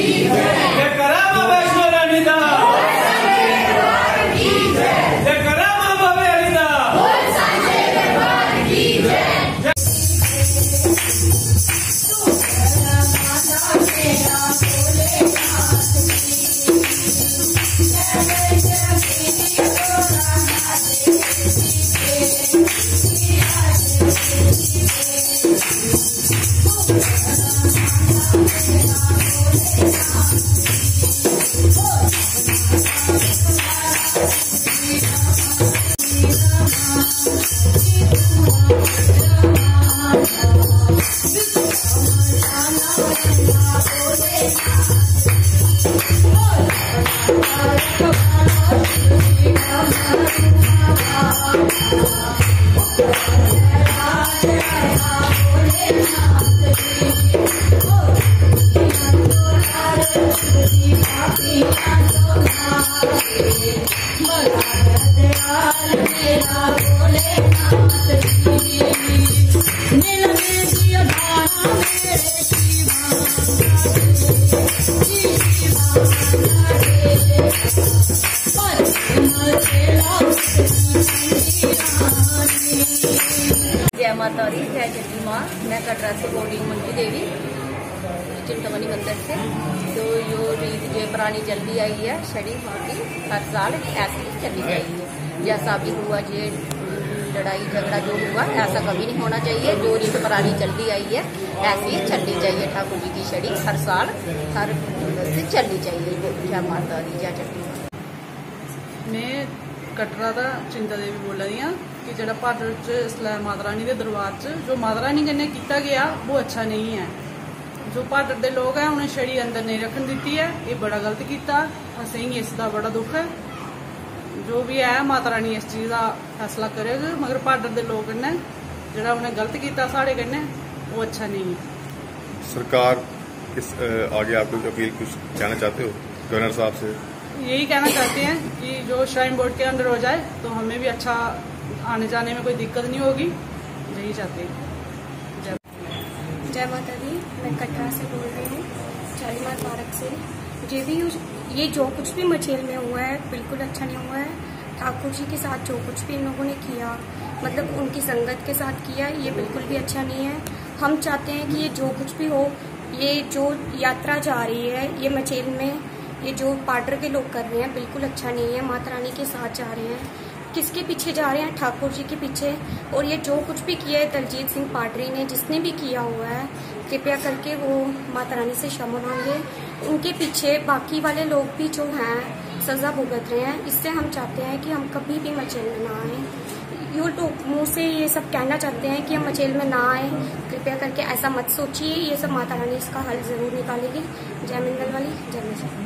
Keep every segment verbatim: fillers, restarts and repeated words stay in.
जय माता दी, जय चंडी माँ। मैं कटरा से बोल रही हूँ मंजू देवी, चिंतामणि मंदिर से। तो यो रीत जो पुरानी चलती आई है छड़ी माँ की, हर साल ऐसी चलनी चाहिए। जैसा भी हुआ ये लड़ाई झगड़ा जो हुआ ऐसा कभी नहीं होना चाहिए। जो रीत पुरानी चलती आई है ऐसी ही चलनी चाहिए। ठाकुर जी की छड़ी हर साल हर से चलनी चाहिए। जय माता दी, जय चंडी माँ। मैं कटरा दा चिंता देवी बोला दी हाँ कि जो भादर च इसलै माता रानी के दरबार च जो माता रानी कन्नै किया गया वो अच्छा नहीं है। जो भादर के लोग हैं उन्हें छड़ी अंदर नहीं रखन दी है, ये बड़ा गलत किया। असेंगी इसका बड़ा दुख है। जो भी है माता रानी इस चीज़ का फैसला करेगी, मगर भादर के लोग कन्नै जो उन्हें गलत किया साढ़े कन्नै वो अच्छा नहीं है। सरकार किस आगे आप लोग अपील कुछ कहना चाहते हो गवर्नर साहब से? यही कहना चाहते हैं कि जो श्राइन बोर्ड के अंडर हो जाए तो हमें भी अच्छा आने जाने में कोई दिक्कत नहीं होगी। यही चाहते हैं। जय जय माता दी, मैं कटरा से बोल रही हूँ, शालीमार पार्क से। ये भी ये जो कुछ भी मचेल में हुआ है बिल्कुल अच्छा नहीं हुआ है। ठाकुर जी के साथ जो कुछ भी इन लोगों ने किया, मतलब उनकी संगत के साथ किया, ये बिल्कुल भी अच्छा नहीं है। हम चाहते हैं कि ये जो कुछ भी हो, ये जो यात्रा जा रही है ये मचेल में, ये जो पाडर के लोग कर रहे हैं बिल्कुल अच्छा नहीं है। माता रानी के साथ जा रहे हैं, किसके पीछे जा रहे हैं? ठाकुर जी के पीछे। और ये जो कुछ भी किया है दलजीत सिंह पाडरी ने, जिसने भी किया हुआ है, कृपया करके वो माता रानी से क्षमा मांगे। उनके पीछे बाकी वाले लोग भी जो हैं सजा भुगत रहे हैं। इससे हम चाहते हैं कि हम कभी भी मचेल में ना आए। यो लोग मुँह से ये सब कहना चाहते हैं कि हम मचेल में ना आए, कृपया करके ऐसा मत सोचिए। ये सब माता रानी इसका हल जरूर निकालेगी। जय मंगल वाली, जय माता।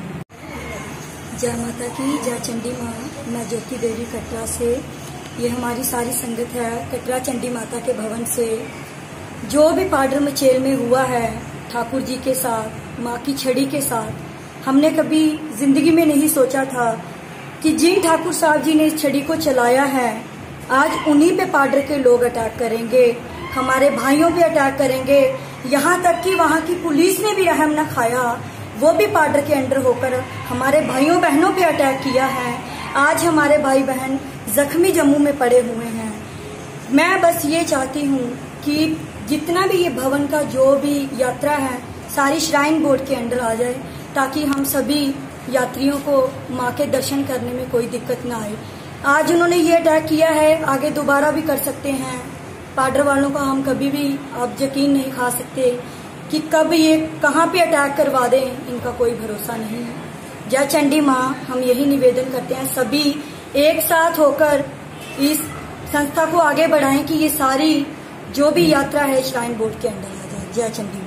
जय माता की, जय चंडी माँ। मैं ज्योति देवी कटरा से। ये हमारी सारी संगत है कटरा चंडी माता के भवन से। जो भी पाडर मचेल में हुआ है ठाकुर जी के साथ, माँ की छड़ी के साथ, हमने कभी जिंदगी में नहीं सोचा था कि जिन ठाकुर साहब जी ने इस छड़ी को चलाया है आज उन्हीं पे पाडर के लोग अटैक करेंगे, हमारे भाइयों पे अटैक करेंगे। यहाँ तक कि वहाँ की पुलिस ने भी रहम न खाया, वो भी पाडर के अंडर होकर हमारे भाइयों बहनों पे अटैक किया है। आज हमारे भाई बहन जख्मी जम्मू में पड़े हुए हैं। मैं बस ये चाहती हूँ कि जितना भी ये भवन का जो भी यात्रा है सारी श्राइन बोर्ड के अंडर आ जाए, ताकि हम सभी यात्रियों को माँ के दर्शन करने में कोई दिक्कत ना आए। आज उन्होंने ये अटैक किया है, आगे दोबारा भी कर सकते हैं। पाडर वालों का हम कभी भी आप यकीन नहीं खा सकते कि कब ये कहाँ पे अटैक करवा दें, इनका कोई भरोसा नहीं है। जय चंडी माँ, हम यही निवेदन करते हैं सभी एक साथ होकर इस संस्था को आगे बढ़ाएं कि ये सारी जो भी यात्रा है श्राइन बोर्ड के अंदर आ जाए। जय चंडी माँ।